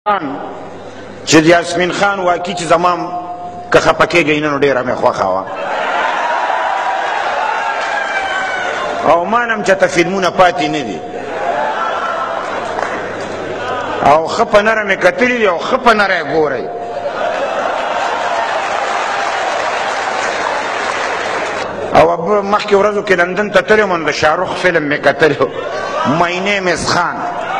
چې د یاسمین خان واقعي چې زمام که خفه کېږئ نه نو ډېره مې خوښه وه او ما نه هم چېرته فلمونه پاتې نه دي او ښه په نره مې کتلي دي او ښه په نره یې ګورئ او مخکې ورځو کې لندن ته تللی وم د شاهرخ فلم مې کتلی My name is خان